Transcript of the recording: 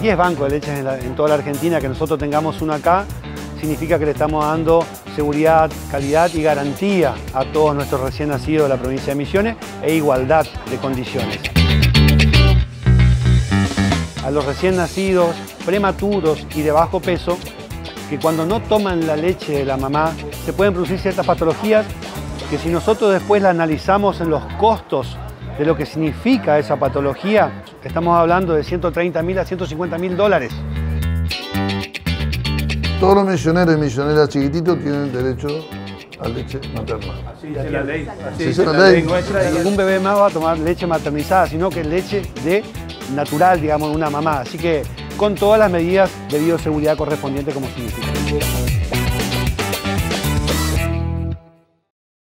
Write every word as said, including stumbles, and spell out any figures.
diez bancos de leches en, la, en toda la Argentina, que nosotros tengamos uno acá, significa que le estamos dando seguridad, calidad y garantía a todos nuestros recién nacidos de la provincia de Misiones e igualdad de condiciones. A los recién nacidos, prematuros y de bajo peso, que cuando no toman la leche de la mamá se pueden producir ciertas patologías que si nosotros después la analizamos en los costos de lo que significa esa patología, estamos hablando de ciento treinta mil a ciento cincuenta mil dólares. Todos los misioneros y misioneras chiquititos tienen derecho a leche materna. Así dice la ley. Así dice la ley. Ningún bebé más va a tomar leche maternizada, sino que leche de natural, digamos, de una mamá. Así que con todas las medidas de bioseguridad correspondientes como significa.